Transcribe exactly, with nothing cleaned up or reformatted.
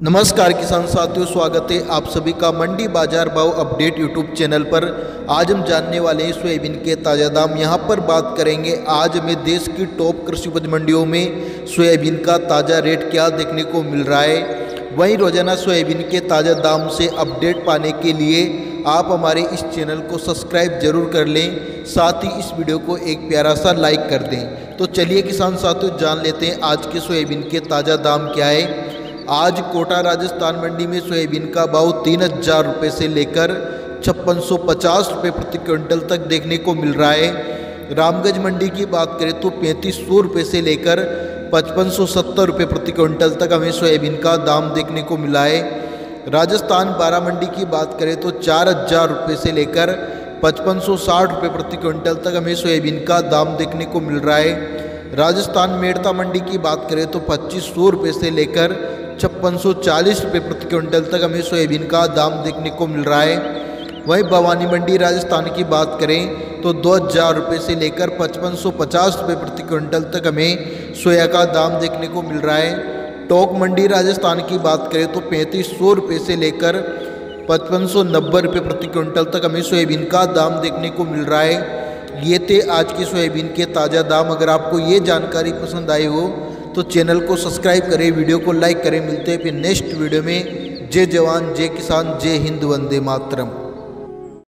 नमस्कार किसान साथियों, स्वागत है आप सभी का मंडी बाजार भाव अपडेट यूट्यूब चैनल पर। आज हम जानने वाले हैं सोयाबीन के ताज़ा दाम। यहां पर बात करेंगे आज हमें देश की टॉप कृषि उपज मंडियों में सोयाबीन का ताज़ा रेट क्या देखने को मिल रहा है। वहीं रोजाना सोयाबीन के ताज़ा दाम से अपडेट पाने के लिए आप हमारे इस चैनल को सब्सक्राइब जरूर कर लें, साथ ही इस वीडियो को एक प्यारा सा लाइक कर दें। तो चलिए किसान साथियों, जान लेते हैं आज के सोयाबीन के ताज़ा दाम क्या है। आज कोटा राजस्थान मंडी में सोयाबीन का भाव तीन हजार रुपये से लेकर छप्पन सौ पचास रुपये प्रति क्विंटल तक देखने को मिल रहा है। रामगंज मंडी की बात करें तो पैंतीस सौ रुपये से लेकर पचपन सौ सत्तर रुपये प्रति क्विंटल तक हमें सोयाबीन का दाम देखने को मिला है। राजस्थान बारा मंडी की बात करें तो चार हजार रुपये से लेकर पचपन सौ साठ रुपये प्रति क्विंटल तक हमें सोयाबीन का दाम देखने को मिल रहा है। राजस्थान मेड़ता मंडी की बात करें तो पच्चीस सौ रुपये से लेकर छप्पन सौ चालीस रुपये प्रति क्विंटल तक हमें सोयाबीन का दाम देखने को मिल रहा है। वहीं भवानी मंडी राजस्थान की बात करें तो दो हज़ार रुपये से लेकर पचपन सौ पचास रुपये प्रति क्विंटल तक हमें सोया का दाम देखने को मिल रहा है। टोंक मंडी राजस्थान की बात करें तो पैंतीस सौ रुपये से लेकर पचपन सौ नब्बे रुपये प्रति क्विंटल तक हमें सोयाबीन का दाम देखने को मिल रहा है। ये थे आज की सोयाबीन के ताज़ा दाम। अगर आपको ये जानकारी पसंद आई हो तो चैनल को सब्सक्राइब करें, वीडियो को लाइक करें। मिलते हैं फिर नेक्स्ट वीडियो में। जय जवान, जय किसान, जय हिंद, वंदे मातरम।